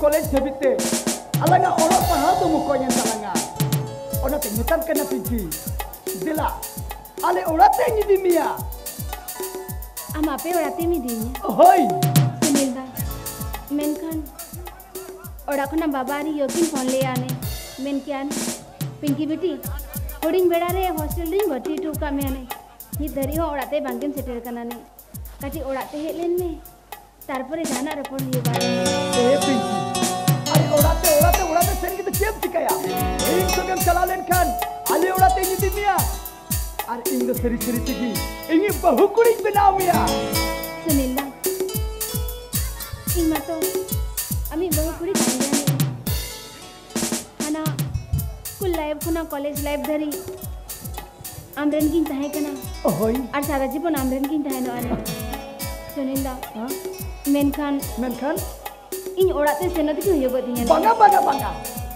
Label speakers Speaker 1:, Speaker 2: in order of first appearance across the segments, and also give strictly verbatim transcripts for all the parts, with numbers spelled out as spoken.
Speaker 1: college habite. Alanga orang paham tu mukonya talanga. Orang tengutan kena Pinky. Dila. Ale orang tengi di Mia.
Speaker 2: Ama pe orang temi di.
Speaker 1: Hoi.
Speaker 2: Sunilda. Menkan. Orang kena babari yokin phone le ane. Men kian. Pinky बेटी. होर्डिंग बेड़ा रे hostel ring भर्ती to का में ने ये दरी हो ओड़ाते बांगेन सेटल करना ने काटी ओड़ाते हेलेन में तारपरे जाना रपड़ ये बात
Speaker 1: ए पिंकी अरे ओड़ाते ओड़ाते ओड़ाते सेन की तो चेप चिकाया एक तो हम चला लेन खान आले ओड़ाते ये दिमिया अरे इंग सरी सरी चिकी इंग बहु कुड़ी बनाओ मिया
Speaker 2: सुनिल्ला इंग तो अमी बहु कुड़ी खाने ने खाना कुल लाइफ खुना कॉलेज लाइफ धरी आमरन की तहे कना
Speaker 1: ओहोई
Speaker 2: और सारा जीवन आमरन की तहे नो आने सुनिंदा हां मेनखान
Speaker 1: मेनखान
Speaker 2: इन ओड़ाते सेनत की होयो गदिया
Speaker 1: बंगा बंगा बंगा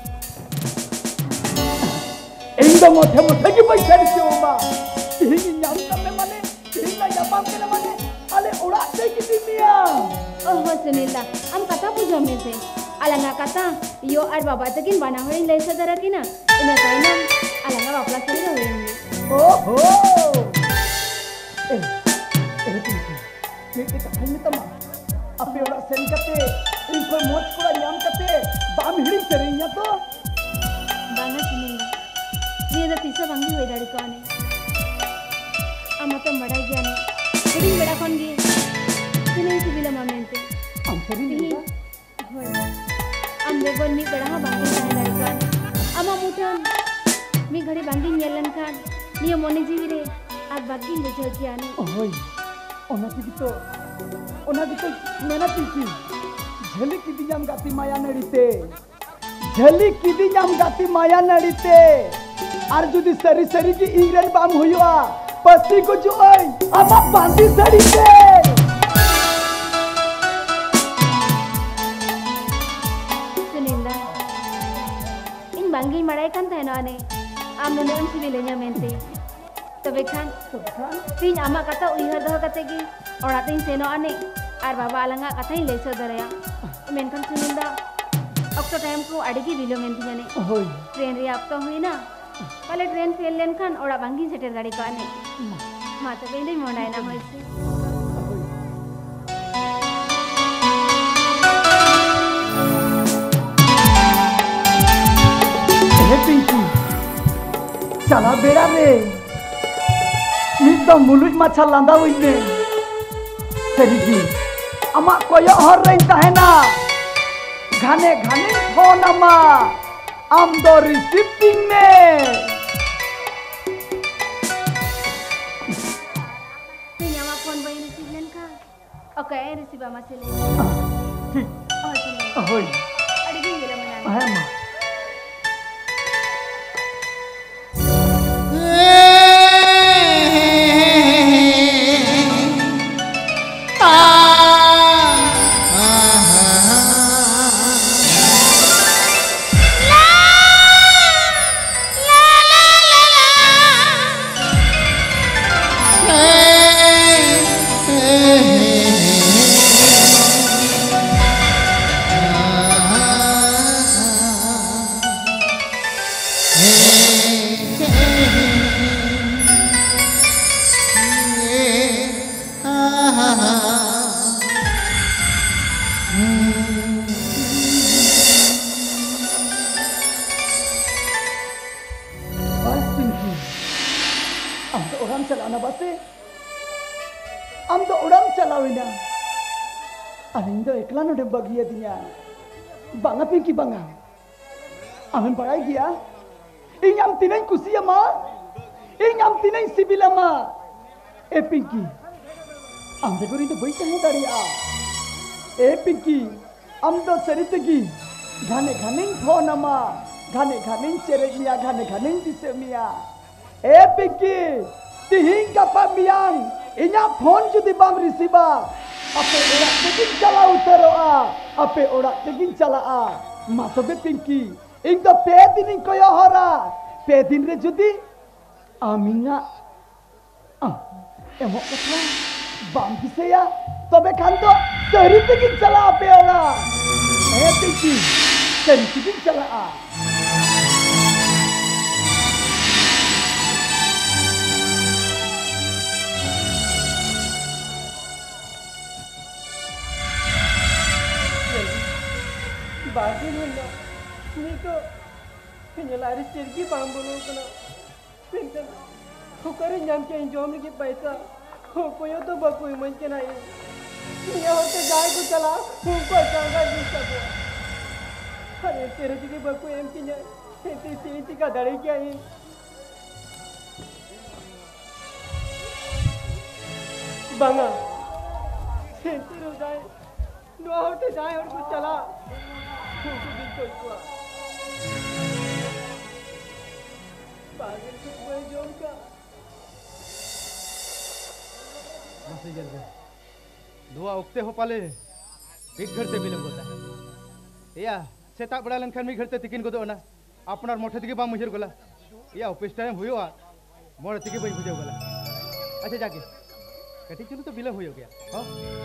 Speaker 1: इंदो मोठे मोठे की पैसा दियो बा हिंग न्याम करने माने हिंग ला यापाम के माने आले ओड़ाते की दिमिया
Speaker 2: ओहो सुनिंदा हम कथा पूछो में से alanga kata yo ar baba takin bana horin lai sadara kina ina kaina alanga bapla sari horin
Speaker 1: oh oh eh eh pinky ye te katha ni tama ape ora sen kate in koi moj kura yam kate bam hiri serinya to
Speaker 2: bana suninda ye da tisa bangi hoi dari kone ama to madai jane horin beda kon gi sine sibila mamente
Speaker 1: am sari ni
Speaker 2: hoi am begon mi beda bangi jane dari kone ama mutan mi घड़ी बांगी नेलन Khan neo मोने जीवी रे आज बागी बुझो कियानी
Speaker 1: ओहोई ओना की तो ओना की तो मेना पिंकी झली की दियाम गाती माया नड़ीते झली की दियाम गाती माया नड़ीते आर जुदी सरी सरी की इंग्रेन बाम हुआ पस्ती को जो आई अमा बांधी सरी से
Speaker 2: सुनिंदा इन बांगी मड़ाई kan tayo na ane am nune un sibilenya mente tobe khan tin ama kata uihar doh kate gi orate in seno ane ar baba alanga kata in leso daraya men kan suninda okto time ko adigi bilo menti jane
Speaker 1: hoy
Speaker 2: train ri apto hui na pale train fail len khan ora bangi seter gadi ko ane ma to bende mondai na hoise
Speaker 1: Pinky, cala beda re, minta mulut macam landa wine, sedigi, amak koyo orang tahena, gane gane phone ama, am do receiving me.
Speaker 2: Tin ama phone bayi receive len ka, okay receive ama sile.
Speaker 1: ठीक, ahoy,
Speaker 2: adigi gila mana?
Speaker 1: ahai ma. Am to orang calawina, amin to eklan udah bagia dinya, bangga Pinky bangga, amin pakai dia, ingam tinai kusia ma, ingam tinai sibila ma, eh Pinky, am to kuri to baik hai dari a, eh Pinky, am to seritegi, gane gane phone ma, gane gane cerai mia, gane gane dise mia, eh Pinky, tihing kapal miang. Inya phone judi bam receive ape orak tegin chala utaro a ape orak tegin chala a masobe Pinky ing to pe din ing koyo hora pe din re judi aminga ah emo kotha bam biseya tobe khan to sari tegin chala ape ora Saya tinggi dan hidup salah.
Speaker 3: Batin wala. Ni to pinjalari sirki pambolo kana. Pintan hukare nyam ke enjom ki paisa ho koyo to ba koi man ke nahi. Niya hote jaay ko chala humko changa ji sabo. Are tere ji ba koi em ki nya ete siti ka dare kya hai. Banga senti ro jaay no hote jaay aur ko chala humko bil ko ko पागल तो मैं जोम का
Speaker 4: masih jadi dua ukte ho pale एक घर से बिलम होता या सेता बड़ा लंखन मी घर से तिकिन को दो ना अपनार मोठे तिके बा मुझर गोला या ऑफिस टाइम हुयो आ मोर तिके बई बुझे गोला अच्छा जाके कटी चलो तो बिलम हो गया हां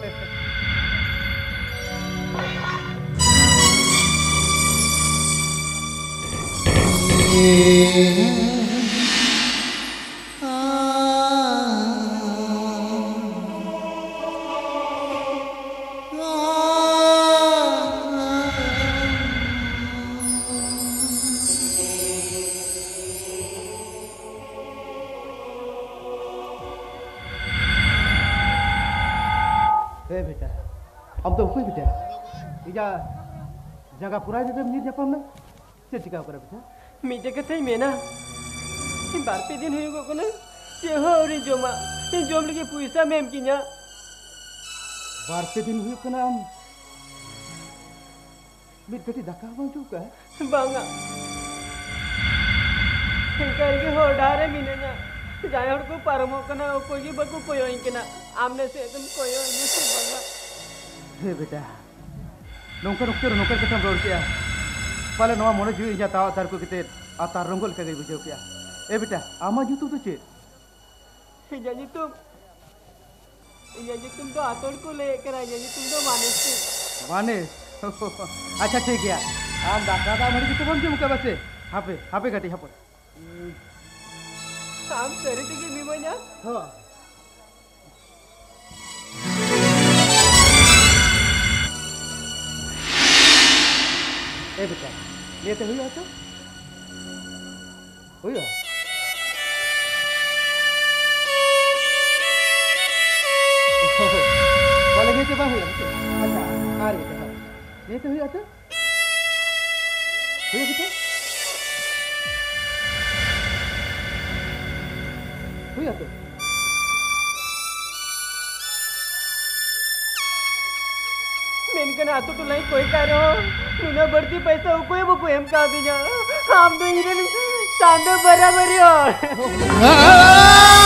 Speaker 4: बेटा अब तो कोई बेटा इजा जगह पूरा जगह मीर जपम ना से चिका कर बेटा
Speaker 3: मी जगह थई मेना बार पे दिन हुई को ना ये हो रे जोमा ये जोम लगे पैसा मेम किnya
Speaker 4: बार पे दिन हुई कना हम मीर बेटी दका बन चुका है
Speaker 3: बांगा करके हो डारे मिनेना जाय और को परमो कना कोई बको कोयो इनकेना आमने से तुम कोयो इने से बांगा
Speaker 4: हे बेटा नौकर नौकर नौकर कथम रोड किया पाले नवा मोने जुई जा ताव तार को किते आतार रंगोल के गई बुझे किया ए बेटा आमा जुतु तो चे
Speaker 3: हे जानी तुम ये जी तुम तो आतोड़ को लेकर आई जी तुम तो माने से
Speaker 4: माने अच्छा ठीक है आम दाका दा मरी तो बन के मुके बसे हापे हापे गटी हापे
Speaker 3: आम सरी टिके मिमोnya
Speaker 4: हो ए बेटा ये तो हुआ तो हुआ बोले ये तो बाहर अच्छा आ रही है ये तो हुआ तो हुआ बेटा हुआ तो
Speaker 3: मेनकन आतो तो लाई कोई करो नुना बढ़ती पैसा कोई वो कोई हम का भी जा हम तो हिरन सांडो बराबर हो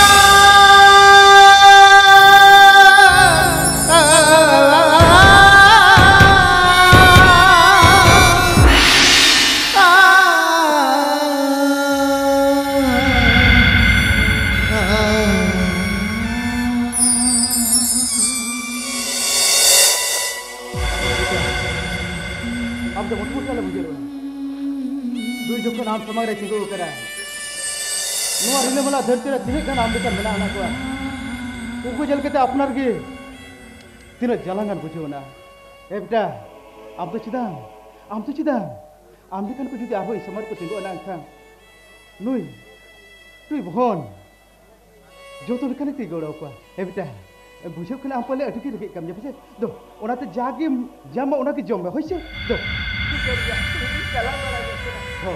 Speaker 4: नाम समग्र चिंगो करा नुआ रिले मला धरती रे तिने गन आंबेकर मेना ना को उनको जल के अपनार गे तिने जलांगन बुझो ना ए बेटा आम तो चिदा आम तो चिदा आंबेकर को जुदी आबो समर को चिंगो ना खान नुई तुई भगवान जो तो लेखन ती गोड़ो को ए बेटा बुझो कने आम पले अटकी रे कम जे दो ओनाते जागे जामा ओना की जम होइसे दो
Speaker 3: चला बड़ा
Speaker 4: हो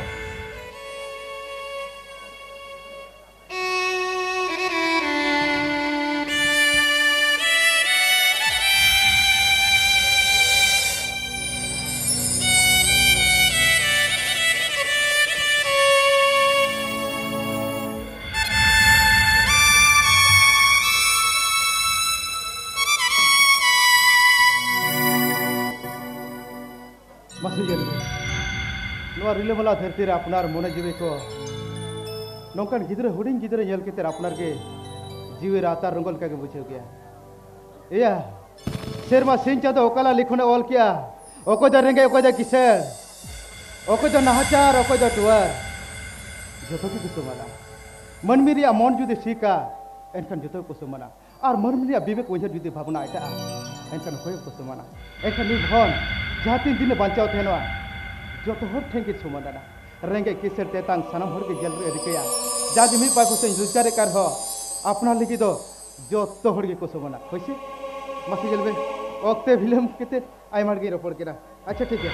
Speaker 4: रिले मला धरती रे अपनार मोने जीवे को नौकन गिद्रे हुडिंग गिद्रे नेल केते अपनार के जीवे रातार रंगोल का के बुझे गया या शेरमा सिंचा तो ओकला लिखने ऑल किया Oko do rengge oko do kiser. Oko do nahachar oko do tuar. Joto ki kusumana. Manmiri amon judi sika enkan joto kusumana. Ar manmiri bibek wajah judi bhabna eta. Enkan koy kusumana. Enkan ni bhon jatin din bancao thenoa. Joto hor thengki sumana. Rengge kiser tetang sanam hor ke jalre erikeya. Jadi mi pa kusen juchare kar ho. Apna ligi do joto hor ke kusumana. Hoise? Masih jalbe. Okte film kite ay mar ge ropor kira. अच्छा ठीक है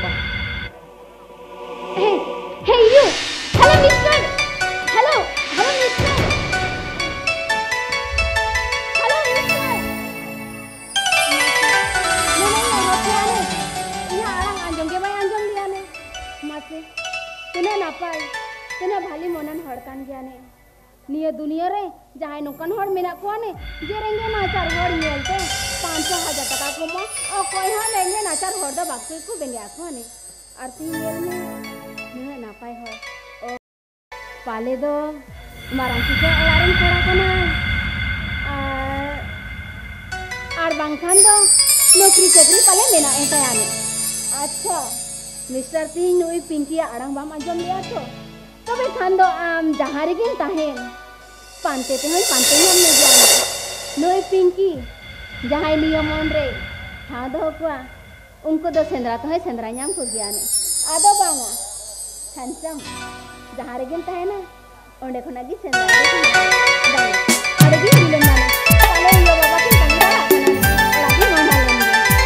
Speaker 2: Hey, hey you! Hello, mister! Hello, hello, mister! Hello, mister! Nenek yang hoki ane, ini orang anjong ke bay anjong dia ne, masih. Tena napai, tena bhali monan horkan dia ne. Nia dunia re, jahay nukan hor minak ko ane, jerenge nacar hor mielte, पाँच सौ हजार टका को मो और कोई हाँ लेंगे नाचार हरदा बाकी को बेंगे आँखों ने आरती ये में नहीं ना पाए हो और पाले दो मारंग की के अलार्म करा करना आर आर बांखान दो नौकरी चक्री पाले मेना ऐसा याने अच्छा मिस्टर सिंह नोई पिंकी आरंग बाम अंजम लिया तो तबे खान दो आम जहाँ रिगिन ताहें पांते ते हैं पांते ही हमने जाने नोई पिंकी जहाँ नियमन रे हाँ दो कुआ उनको दो सेंद्रा तो है सेंद्रा न्याम को गया ने आदो बांगा हैंडसम जहाँ रेगिन ता है ना उन्हें को नगी सेंद्रा बांगा अड़गी मिलन ना पाले यो बाबा की तंगड़ा लगी मोना लेंगे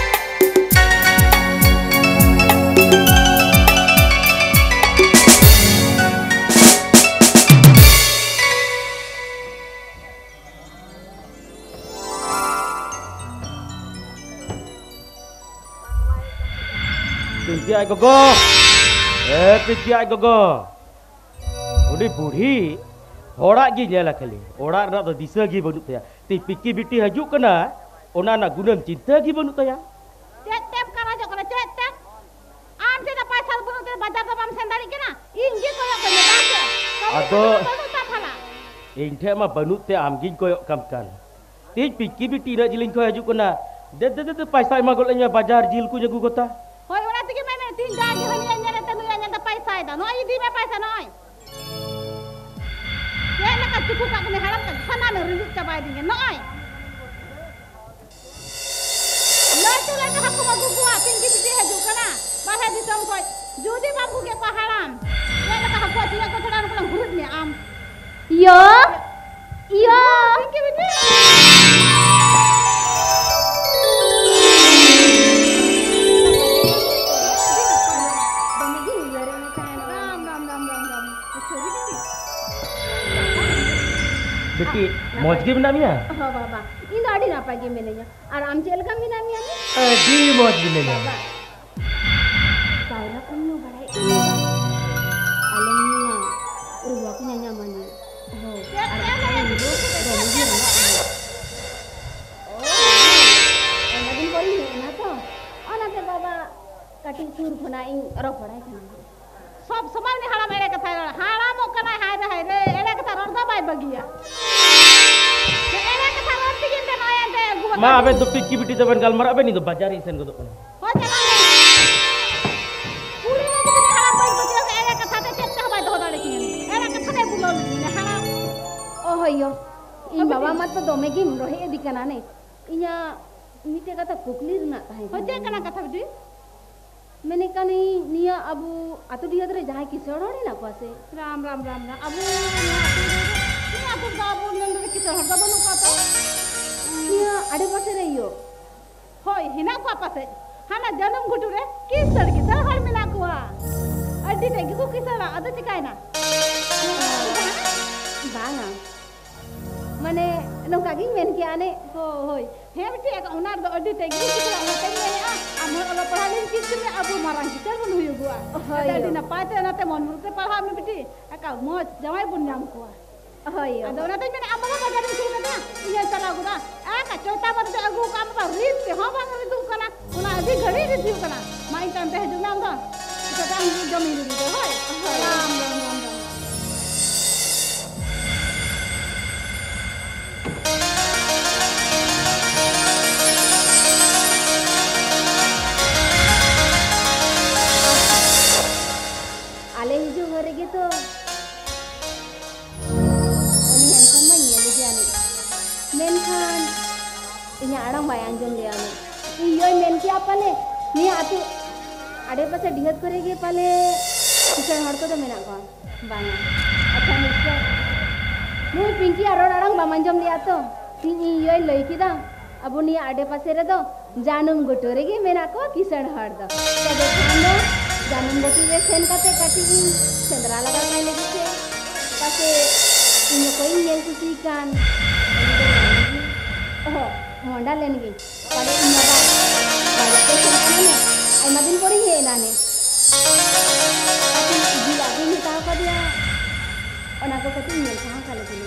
Speaker 5: Pinky ay gogo, eh pinky ay gogo, udah budi, orang gini nyala kali, orang nak tu disa gini banut ya, ti pinky biti hajuk kena, orang nak guna cinta gini banut ya.
Speaker 6: Tetep karena jauh kena tetep, am tidak pasal banut tu bajar tu bam sendiri kena, inji koyak banyak pasal,
Speaker 5: Ado,
Speaker 6: banut tak pala.
Speaker 5: inti mah banut te am gini koyak kamkan, ti pinky biti nak jiling koyak hajuk kena, deh deh deh paisa emang golanya bajar jil ku jago kota.
Speaker 6: Hoi orang tu gimana? Tin jadi hari yang nyata tu yang nyata paisa itu, no ini dia paisa noy. Ya nak cukup kat kena haram kan, sana nak rindu cabai dengan noy. Lalu lalu aku mahu buat tinggi tinggi hajuk kena, bahaya di tempat. Judi mahu ke kau haram. Ya nak aku buat dia kau terang pulang huruf ni am.
Speaker 2: yo yo
Speaker 6: Tinggi tinggi.
Speaker 5: Beti, mau jadi mana ni?
Speaker 2: oh baba ini ada apa lagi menenya aram cel kami nami ani
Speaker 5: Eh, di mau jadi mana?
Speaker 2: baba saya kan lu barai ini alamnya udah aku nanya mana oh
Speaker 6: Ya ya ya.
Speaker 2: oh lagi kau ini enak tu oh nanti baba kating sur kena ing rok barai kan
Speaker 6: सब समाज ने हराम array कथा हराम ओकना हाय रे हाय रे array कथा रर्दा bye बगिया एरे कथा रर्दी गिनते नया ते Gauba
Speaker 5: Ma, aben tu pinky biti tu aben galmar aben itu bajar isen kau tu.
Speaker 6: हो चला पूरी ने कितने हराम बाय बगिया एरे कथा ते चेत्ता बाय दो दाड़े किने एरे कथा ते बुलो ने हराम
Speaker 2: oh yo ini baba mat tu dome gim rohe di kanane inya mite kata kukli nak tahu
Speaker 6: हो जे कना कथा बिदी
Speaker 2: मैंने कहा नहीं निया अबू आतु दिया तेरे जहाँ की सड़ो नहीं ना पासे
Speaker 6: Ram Ram Ram Ram Abu ni aku babu nang de kita harga banu kata
Speaker 2: निया आड़े पासे रही हो
Speaker 6: होय हिना को पासे हाना जन्म गुटू रे किसर किसर हर मिला को अड्डी ते को किसर अद चिकाय ना
Speaker 2: बांगा मने नौका गिंग मेन के आने
Speaker 6: हो होय हे बिटी एक उनार दो अड्डी ते की किसर ना ते ने आ amor ala pahalin kisu me abu marang kiser bun huyu gua
Speaker 2: Hoyo.
Speaker 6: ada dina pate na te mon murte paham ni biti aka moj jamai bun nyam ko
Speaker 2: oh yo
Speaker 6: ada na te mene amala bajar ni sini na iya chala gua aka chota bar te agu kam ba rit te ha bang ri du kana una adi ghari ri du kana mai tan te ju nam da kita tam jami ri du hoy ram ram ram ram
Speaker 2: regi tuh. Ini handphone mah nyeli dia nih. Menkan, ini orang bayang jom dia nih. Iyo men siapa nih? Nih atu, ada pas dihat koregi pale. Kisah harta tuh menak kau, banyak. Acha nih. Nih pinky orang-orang baman jom dia tuh. Ini iyo lagi kita. Abu nih ada pas ada tuh. Janum gotoregi menak kau kisah harta. Jadi kamu janum gotoregi sen kate kati ini. Sendera laga main lagi sih. Pasti ini kau ini yang susikan. Oh, modal lagi. Pada ini apa? Pada kesempatan ini, ay madin pori he nane. Tapi gila ini tahu apa dia? Orang aku kata ini sama kalau ini.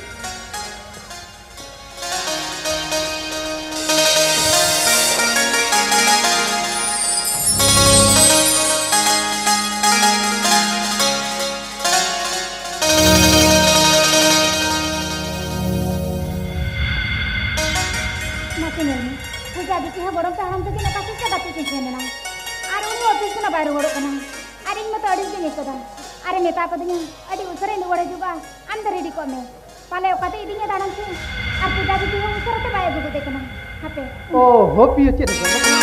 Speaker 2: अरे नेता को दिया अरे उसरे ने वड़े जुगा अंदर ready को में पाले ओकाते इदिnya दानन से अब पूजा भी हो उसरे ते बाय जुगे देखना हाते
Speaker 4: ओ होपी अच्छे रे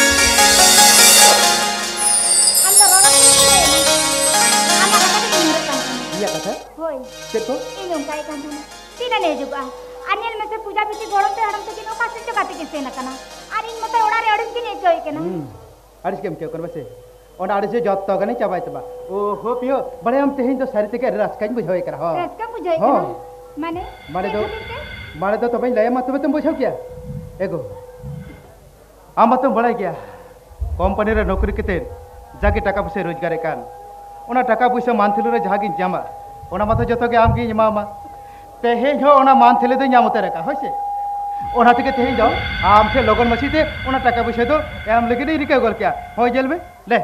Speaker 2: अंदर रोड आना कता के निरता
Speaker 4: iya kata
Speaker 2: होय
Speaker 4: ceko
Speaker 2: ini उनका एक अंदर तीन ने जुगा अनिल में से पूजा भी गोड़म ते हरम ते किनो कासे चकाते के सेना कना अरे इन मते ओडारे अड़स के ने चोय केना
Speaker 4: अड़स केम के कर बसे ओना आड़े से जत गने चाबाय तबा ओ हो पियो बड़े हम तेहिन तो सारी तके रास्काइन बुझाय करा हो
Speaker 2: रास्का बुझाय करा माने
Speaker 4: माने दो माने तो तबे लय मत तुम बुझाव क्या एगो आम तुम बड़ाय क्या कंपनी रे नौकरी केते जाके टाका पैसा रोजगार कान ओना टाका पैसा मानथिल रे जहागी जामा ओना मातो जतो के आम की जमामा तेहिन हो ओना मानथिल दे ᱧᱟᱢ उतार का होसे ओना तके तेहिन जाओ आम से लगन मसीते ओना टाका पैसा तो एम लगे नहीं रिका गोल क्या हो जेल में ले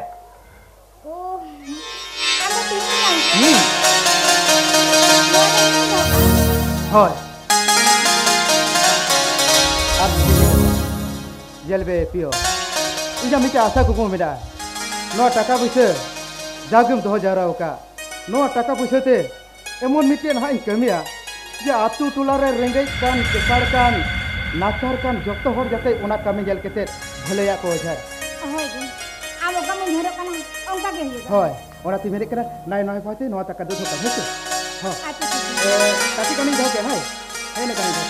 Speaker 4: হয় আর জেলবে পিও ইজা মিটা আশা কুকু মেডা নো টাকা পয়সা জাগম দহ জারাও কা নো টাকা পয়সাতে এমন মিটেন হাই কামিয়া যে আতু টুলারে রেঙ্গেজ কান কেসার কান নাচার কান যত হর যাতে ওনা কামি জেল কেতে ভলেয়া কো যায়
Speaker 2: হয় গো আমো কাম ধরে কানা অংকা গে হিজা
Speaker 4: হয় ওরা তুমি মেরে করা নাই নয় পাতে নো টাকা দো টাকা হচ্ছে হ্যাঁ
Speaker 2: আচ্ছা
Speaker 4: এ কাটি কানি দাও কে হয় है ना कानी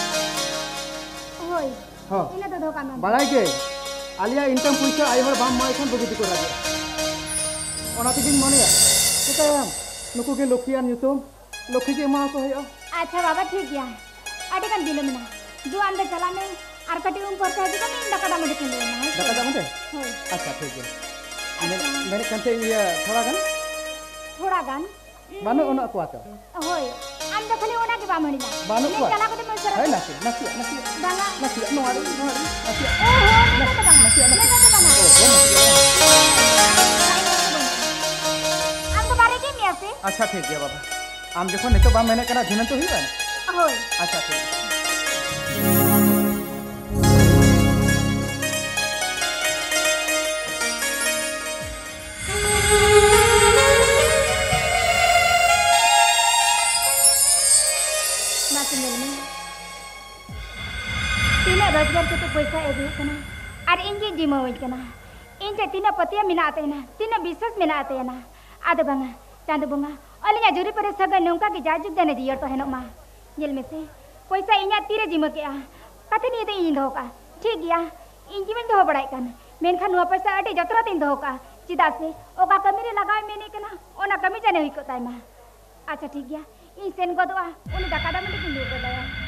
Speaker 2: होय
Speaker 4: हां
Speaker 2: इना तो धोका में
Speaker 4: बड़ाई के आलिया इनकम पैसा आई हर बाम माय खान बगिति को रागे ओना ते दिन मने केताम नुकु के लोखियान युतुम लोखि के मा को हयो
Speaker 2: अच्छा बाबा ठीक गया अडे kan दिले मिना दु अंदर चला में आर कटी उम पर चाहे तो नहीं डका दाम देखें लेना है
Speaker 4: डका दाम दे
Speaker 2: होय
Speaker 4: अच्छा ठीक है मैंने मैंने कंते ये थोड़ा गन
Speaker 2: थोड़ा गन
Speaker 4: बानो ओना को आतो
Speaker 2: होय am do khali ona ke bamani na
Speaker 4: Bano को
Speaker 2: चला को मैं सर
Speaker 4: है नसी नसी नसी
Speaker 2: दांगा
Speaker 4: नसी नो आरी नो आरी नसी
Speaker 2: ओ हो नहीं तो दांगा नहीं तो दांगा
Speaker 4: ओ हो नसी
Speaker 2: am तो बारे के मिया से
Speaker 4: अच्छा ठीक है बाबा आम देखो नहीं तो बाम मैंने करा धिनन तो ही बा
Speaker 2: होय
Speaker 4: अच्छा ठीक
Speaker 2: रोजगार के तो पैसा एदु कना और इनके जिम्मा होई कना इनके तीन पतिया मिनाते ना तीन विश्वास मिनाते ना आदे बंगा चांद बंगा अलिया जुरी पर सगा नौका की जाजुक देने दियर तो है नो मा जेल में से पैसा इन्या तीरे जिम्मा के आ कते नहीं दे इन धोका ठीक गया इनकी में दो बड़ाई कन मेन खान नुआ पैसा अटे जतरा दिन धोका चिदा से ओका कमीरे लगाए मेने कना ओना कमी जाने हुई को ताई मा अच्छा ठीक गया इन सेन को दवा उन दकादा में लेकिन दे दया